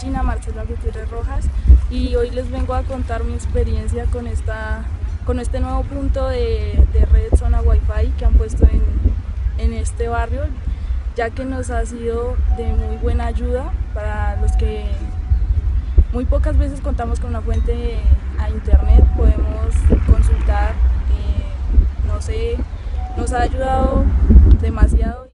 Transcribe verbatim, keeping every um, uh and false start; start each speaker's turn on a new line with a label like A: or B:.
A: Gina Marcela Gutiérrez Rojas y hoy les vengo a contar mi experiencia con, esta, con este nuevo punto de, de red zona Wi-Fi que han puesto en, en este barrio, ya que nos ha sido de muy buena ayuda para los que muy pocas veces contamos con una fuente a internet, podemos consultar, eh, no sé, nos ha ayudado demasiado.